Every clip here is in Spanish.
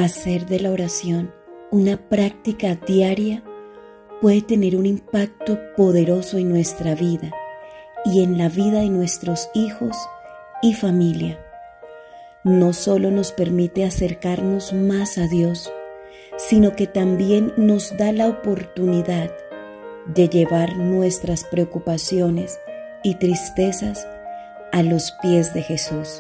Hacer de la oración una práctica diaria puede tener un impacto poderoso en nuestra vida y en la vida de nuestros hijos y familia. No solo nos permite acercarnos más a Dios, sino que también nos da la oportunidad de llevar nuestras preocupaciones y tristezas a los pies de Jesús.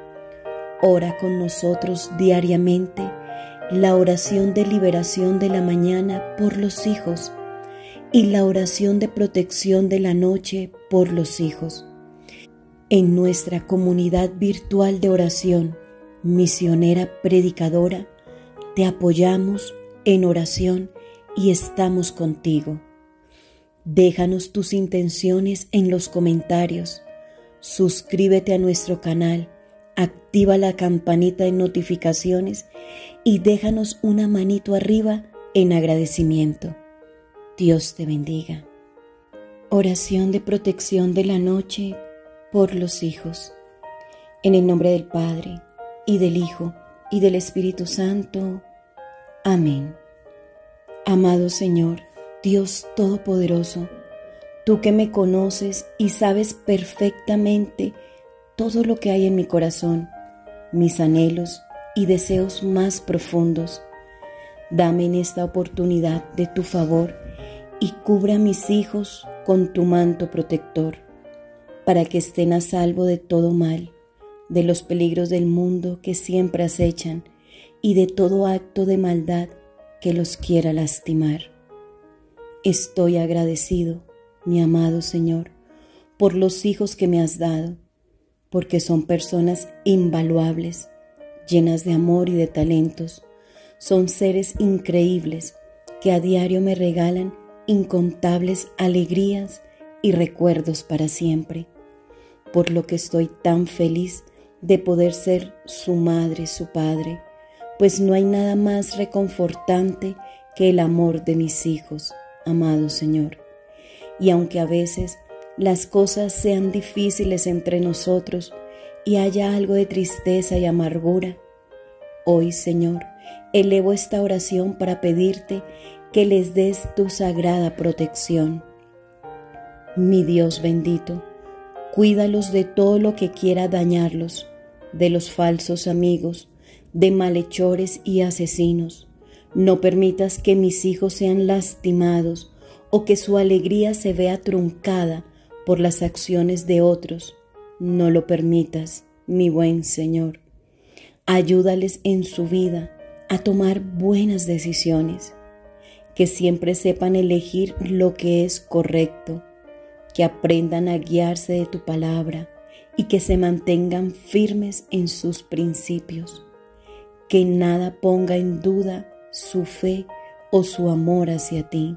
Ora con nosotros diariamente la oración de liberación de la mañana por los hijos y la oración de protección de la noche por los hijos. En nuestra comunidad virtual de oración, Misionera Predicadora, te apoyamos en oración y estamos contigo. Déjanos tus intenciones en los comentarios, suscríbete a nuestro canal, activa la campanita de notificaciones y déjanos una manito arriba en agradecimiento. Dios te bendiga. Oración de protección de la noche por los hijos. En el nombre del Padre, y del Hijo, y del Espíritu Santo. Amén. Amado Señor, Dios Todopoderoso, tú que me conoces y sabes perfectamente todo lo que hay en mi corazón, mis anhelos y deseos más profundos, dame en esta oportunidad de tu favor y cubra a mis hijos con tu manto protector, para que estén a salvo de todo mal, de los peligros del mundo que siempre acechan y de todo acto de maldad que los quiera lastimar. Estoy agradecido, mi amado Señor, por los hijos que me has dado, porque son personas invaluables, llenas de amor y de talentos. Son seres increíbles que a diario me regalan incontables alegrías y recuerdos para siempre, por lo que estoy tan feliz de poder ser su madre, su padre, pues no hay nada más reconfortante que el amor de mis hijos, amado Señor. Y aunque a veces las cosas sean difíciles entre nosotros y haya algo de tristeza y amargura, hoy, Señor, elevo esta oración para pedirte que les des tu sagrada protección. Mi Dios bendito, cuídalos de todo lo que quiera dañarlos, de los falsos amigos, de malhechores y asesinos. No permitas que mis hijos sean lastimados o que su alegría se vea truncada por las acciones de otros. No lo permitas, mi buen Señor. Ayúdales en su vida a tomar buenas decisiones, que siempre sepan elegir lo que es correcto, que aprendan a guiarse de tu palabra y que se mantengan firmes en sus principios, que nada ponga en duda su fe o su amor hacia ti.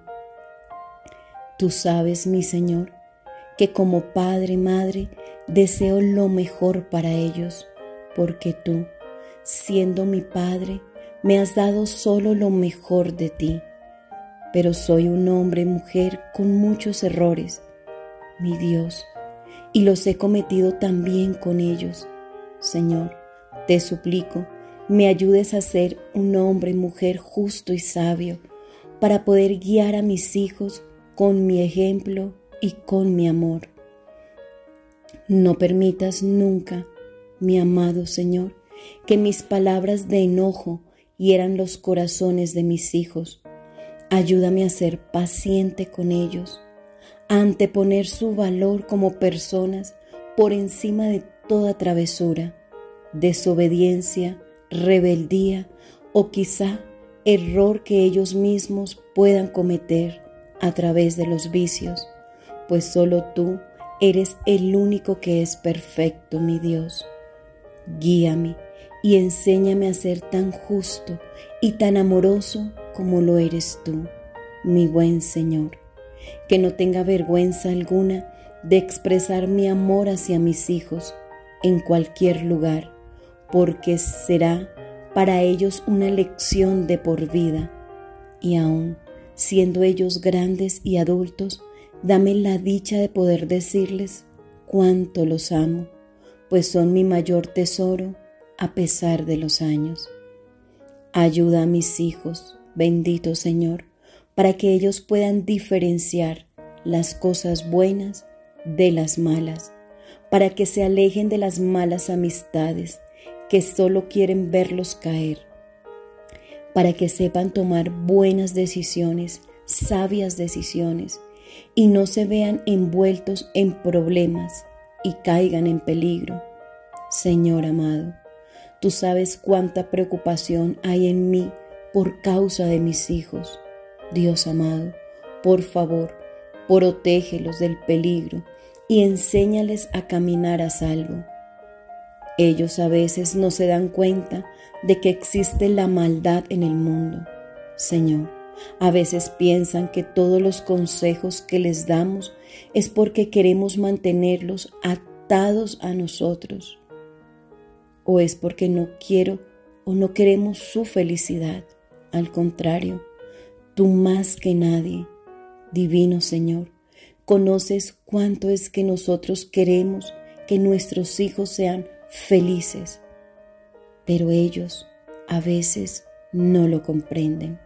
Tú sabes, mi Señor, que como padre y madre deseo lo mejor para ellos, porque tú, siendo mi Padre, me has dado solo lo mejor de ti. Pero soy un hombre y mujer con muchos errores, mi Dios, y los he cometido también con ellos. Señor, te suplico, me ayudes a ser un hombre y mujer justo y sabio, para poder guiar a mis hijos con mi ejemplo y con mi amor. No permitas nunca, mi amado Señor, que mis palabras de enojo hieran los corazones de mis hijos. Ayúdame a ser paciente con ellos, a anteponer su valor como personas por encima de toda travesura, desobediencia, rebeldía o quizá error que ellos mismos puedan cometer a través de los vicios, pues solo tú eres el único que es perfecto, mi Dios. Guíame y enséñame a ser tan justo y tan amoroso como lo eres tú, mi buen Señor, que no tenga vergüenza alguna de expresar mi amor hacia mis hijos en cualquier lugar, porque será para ellos una lección de por vida. Y aún siendo ellos grandes y adultos, dame la dicha de poder decirles cuánto los amo, pues son mi mayor tesoro a pesar de los años. Ayuda a mis hijos, bendito Señor, para que ellos puedan diferenciar las cosas buenas de las malas, para que se alejen de las malas amistades que solo quieren verlos caer, para que sepan tomar buenas decisiones, sabias decisiones, y no se vean envueltos en problemas y caigan en peligro. Señor amado, tú sabes cuánta preocupación hay en mí por causa de mis hijos. Dios amado, por favor, protégelos del peligro y enséñales a caminar a salvo. Ellos a veces no se dan cuenta de que existe la maldad en el mundo. Señor, a veces piensan que todos los consejos que les damos es porque queremos mantenerlos atados a nosotros, o es porque no quiero o no queremos su felicidad. Al contrario, tú más que nadie, divino Señor, conoces cuánto es que nosotros queremos que nuestros hijos sean felices, pero ellos a veces no lo comprenden.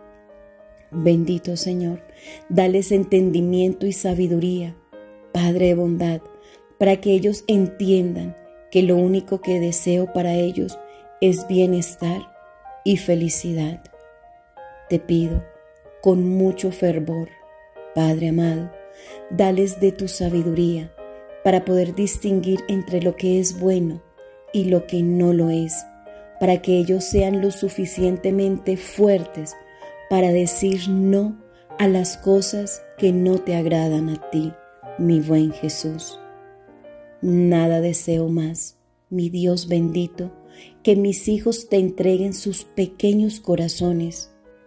Bendito Señor, dales entendimiento y sabiduría, Padre de bondad, para que ellos entiendan que lo único que deseo para ellos es bienestar y felicidad. Te pido con mucho fervor, Padre amado, dales de tu sabiduría para poder distinguir entre lo que es bueno y lo que no lo es, para que ellos sean lo suficientemente fuertes para decir no a las cosas que no te agradan a ti, mi buen Jesús. Nada deseo más, mi Dios bendito, que mis hijos te entreguen sus pequeños corazones.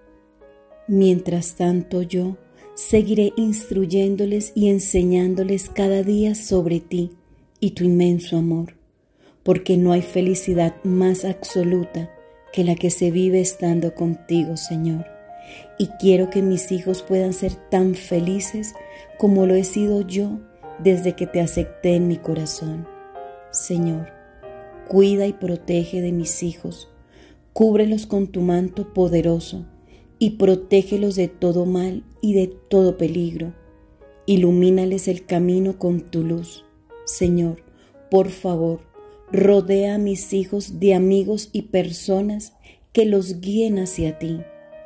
Mientras tanto yo seguiré instruyéndoles y enseñándoles cada día sobre ti y tu inmenso amor, porque no hay felicidad más absoluta que la que se vive estando contigo, Señor. Y quiero que mis hijos puedan ser tan felices como lo he sido yo desde que te acepté en mi corazón. Señor, cuida y protege de mis hijos, cúbrelos con tu manto poderoso y protégelos de todo mal y de todo peligro. Ilumínales el camino con tu luz. Señor, por favor, rodea a mis hijos de amigos y personas que los guíen hacia ti.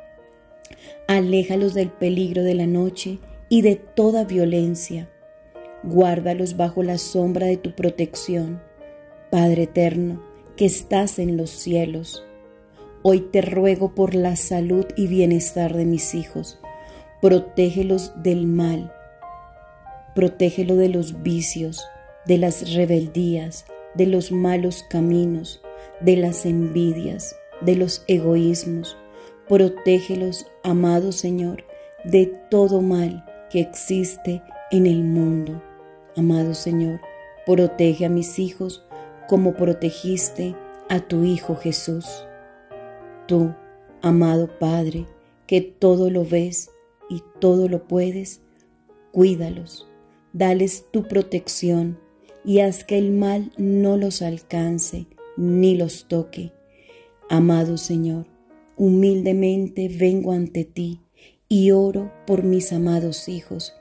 Aléjalos del peligro de la noche y de toda violencia. Guárdalos bajo la sombra de tu protección, Padre eterno, que estás en los cielos. Hoy te ruego por la salud y bienestar de mis hijos. Protégelos del mal, protégelo de los vicios, de las rebeldías, de los malos caminos, de las envidias, de los egoísmos. Protégelos, amado Señor, de todo mal que existe en el mundo. Amado Señor, protege a mis hijos como protegiste a tu Hijo Jesús. Tú, amado Padre, que todo lo ves y todo lo puedes, cuídalos, dales tu protección y haz que el mal no los alcance ni los toque. Amado Señor, humildemente vengo ante ti y oro por mis amados hijos.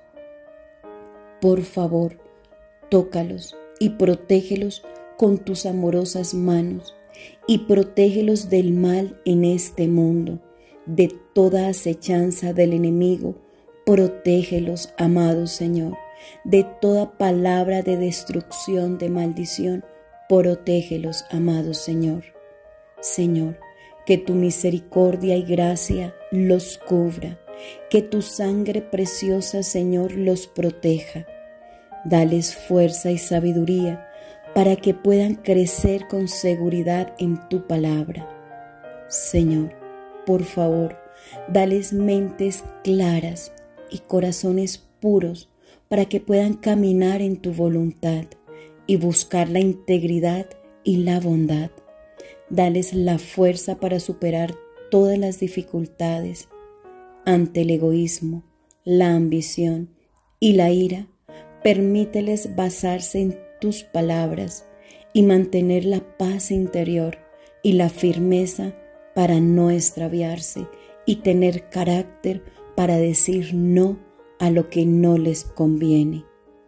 Por favor, tócalos y protégelos con tus amorosas manos y protégelos del mal en este mundo, de toda acechanza del enemigo. Protégelos, amado Señor, de toda palabra de destrucción, de maldición. Protégelos, amado Señor. Señor, que tu misericordia y gracia los cubra, que tu sangre preciosa, Señor, los proteja. Dales fuerza y sabiduría para que puedan crecer con seguridad en tu palabra. Señor, por favor, dales mentes claras y corazones puros para que puedan caminar en tu voluntad y buscar la integridad y la bondad. Dales la fuerza para superar todas las dificultades ante el egoísmo, la ambición y la ira. Permíteles basarse en tus palabras y mantener la paz interior y la firmeza para no extraviarse y tener carácter para decir no a lo que no les conviene.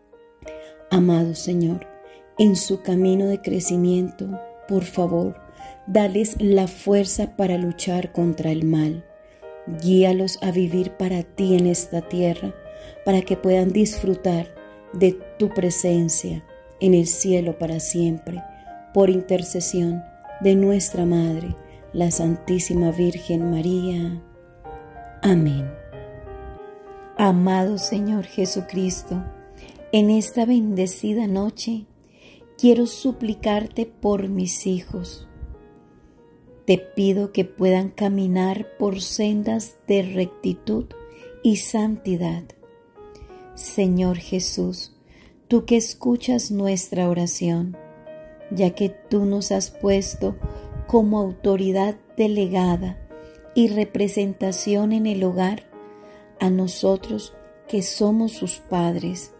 Amado Señor, en su camino de crecimiento, por favor, dales la fuerza para luchar contra el mal. Guíalos a vivir para ti en esta tierra, para que puedan disfrutar de tu presencia en el cielo para siempre, por intercesión de nuestra Madre, la Santísima Virgen María. Amén. Amado Señor Jesucristo, en esta bendecida noche quiero suplicarte por mis hijos. Te pido que puedan caminar por sendas de rectitud y santidad. Señor Jesús, tú que escuchas nuestra oración, ya que tú nos has puesto como autoridad delegada y representación en el hogar a nosotros que somos sus padres.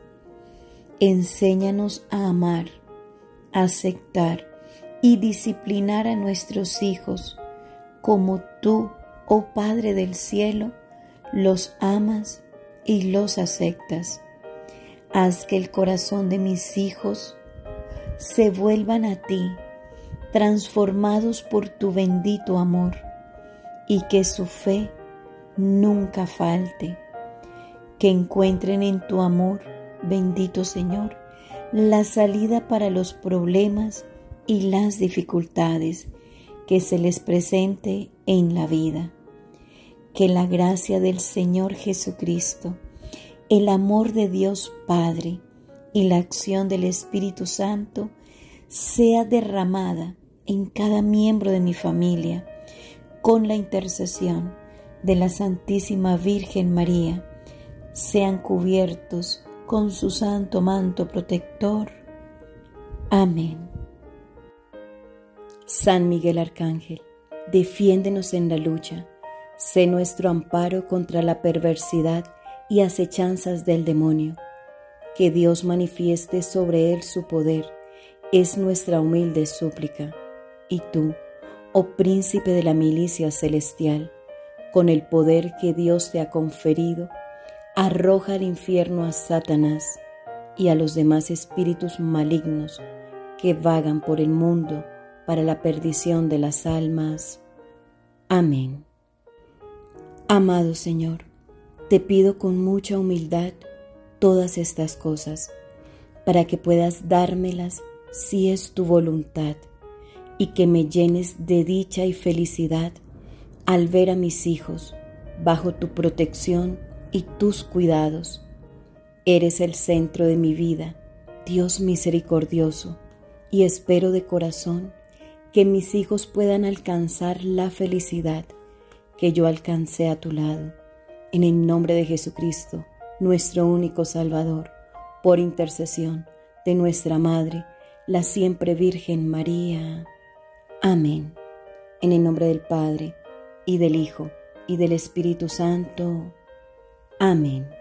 Enséñanos a amar, a aceptar y disciplinar a nuestros hijos como tú, oh Padre del cielo, los amas y los aceptas. Haz que el corazón de mis hijos se vuelvan a ti, transformados por tu bendito amor, y que su fe nunca falte. Que encuentren en tu amor, bendito Señor, la salida para los problemas y las dificultades que se les presente en la vida. Que la gracia del Señor Jesucristo, el amor de Dios Padre y la acción del Espíritu Santo sea derramada en cada miembro de mi familia con la intercesión de la Santísima Virgen María. Sean cubiertos con su santo manto protector. Amén. San Miguel Arcángel, defiéndenos en la lucha. Sé nuestro amparo contra la perversidad y acechanzas del demonio. Que Dios manifieste sobre él su poder, es nuestra humilde súplica. Y tú, oh príncipe de la milicia celestial, con el poder que Dios te ha conferido, arroja al infierno a Satanás y a los demás espíritus malignos que vagan por el mundo para la perdición de las almas. Amén. Amado Señor, te pido con mucha humildad todas estas cosas, para que puedas dármelas si es tu voluntad, y que me llenes de dicha y felicidad al ver a mis hijos bajo tu protección y tus cuidados. Eres el centro de mi vida, Dios misericordioso, y espero de corazón que mis hijos puedan alcanzar la felicidad que yo alcancé a tu lado. En el nombre de Jesucristo, nuestro único Salvador, por intercesión de nuestra Madre, la siempre Virgen María. Amén. En el nombre del Padre, y del Hijo, y del Espíritu Santo. Amén.